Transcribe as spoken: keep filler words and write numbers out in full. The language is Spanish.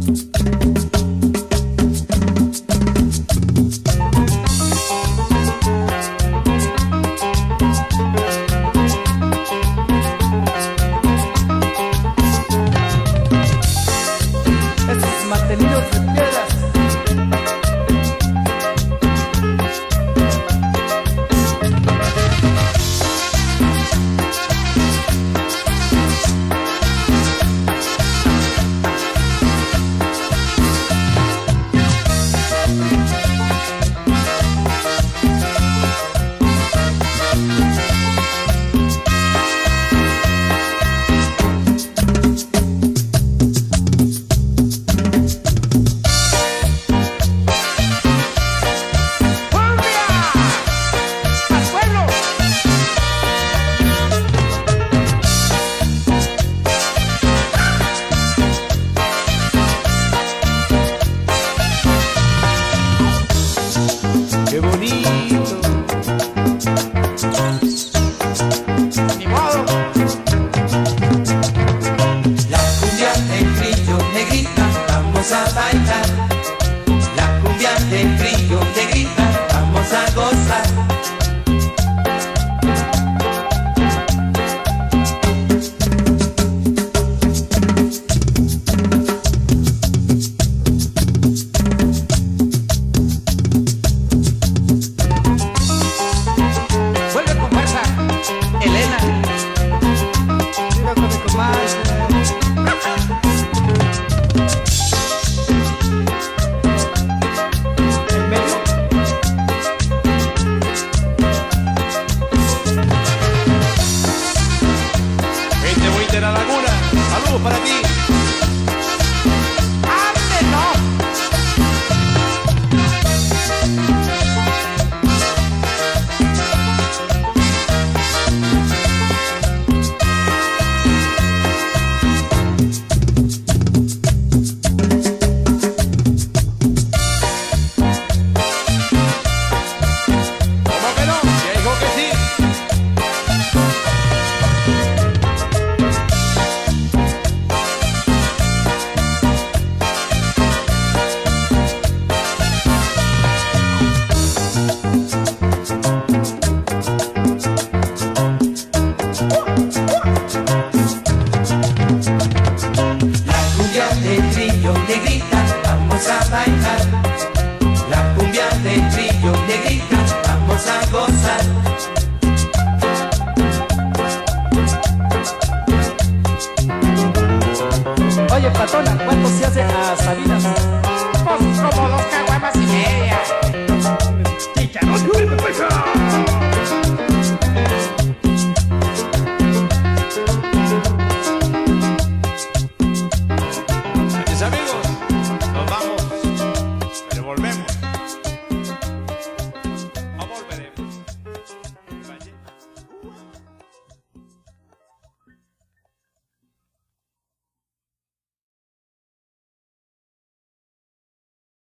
Mantenidos de piedras. ¡Qué bonito! ¡Ni modo! La cumbia del Trillo Negrita, vamos a bailar. La cumbia del Trillo Negrita, vamos a gozar. La Laguna, saludos para ti. ¡Ande, no! ¿Cómo que no? Ya dijo que sí. Del Trillo Negrita, vamos a bailar. La cumbia del Trillo Negrita, vamos a gozar. Oye, patona, ¿cuánto se hace a Sabinas?